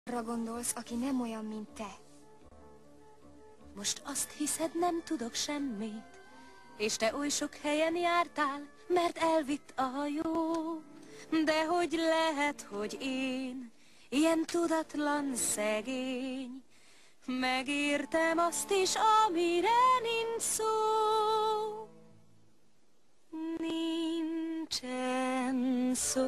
Arra gondolsz, aki nem olyan, mint te. Most azt hiszed, nem tudok semmit, és te oly sok helyen jártál, mert elvitt a hajó. De hogy lehet, hogy én, ilyen tudatlan szegény, megértem azt is, amire nincs szó. Nincsen szó.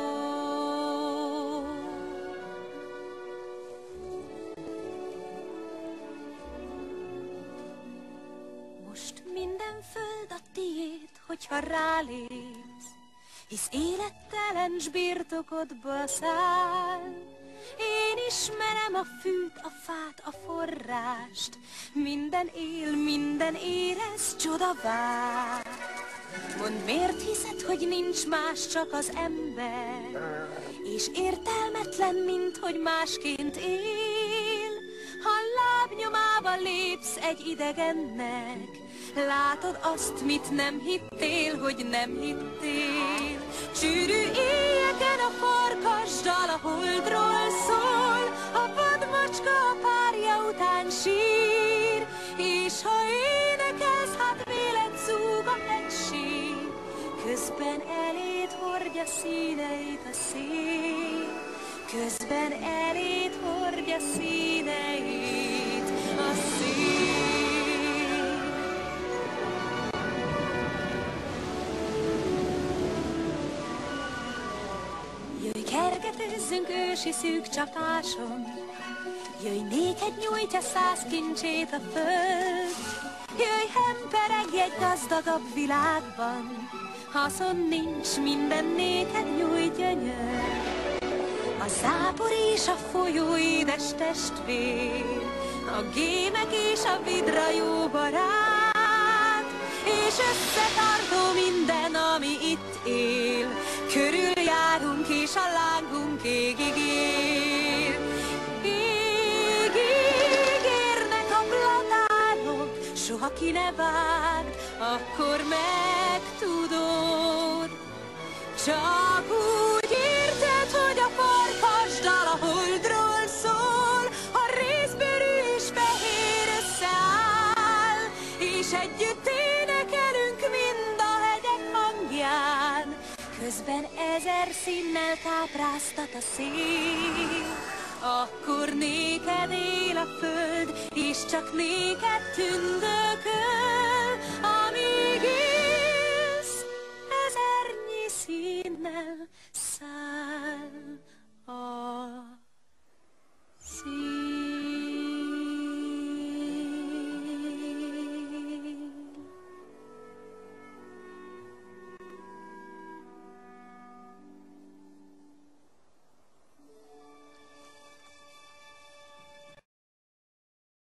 Most minden föld a tiéd, hogyha rálépsz, hisz élettelen s birtokodba száll. Én ismerem a fűt, a fát, a forrást, minden él, minden érez, csoda vár. Mondd, miért hiszed, hogy nincs más, csak az ember, és értelmetlen, mint hogy másként él. Ha lábnyomába lépsz egy idegennek, látod azt, mit nem hittél, hogy nem hittél. Sűrű éjjeken a farkasdal a holdról szól, a vadmacska a párja után sír, és ha énekelsz, hát véled zúg a hegység, közben eléd hordja színeit a szél, közben eléd hordja színeit a szél. Jöjj, kergetőzzünk ősi szűk csapáson, jöjj, néked nyújtja 100 kincsét a föld. Jöjj, hemperegj egy gazdagabb világban, haszon nincs, minden néked nyújt gyönyör. A zápor és a folyó édes testvér, a gémek és a vidra jó barát, és összetartó minden, ami itt él. Körüljárunk és a lángunk égig ér. Égig érnek a platánok, soha ki ne vágd, akkor megtudod. Csak úgy érted, hogy a farkasdal a holdról szól, a részbőrű és fehér összeáll, és együtt énekelünk mind a hegyek hangján, közben 1000 színnel kápráztat a szél. Akkor néked él a föld, és csak néked tündököl.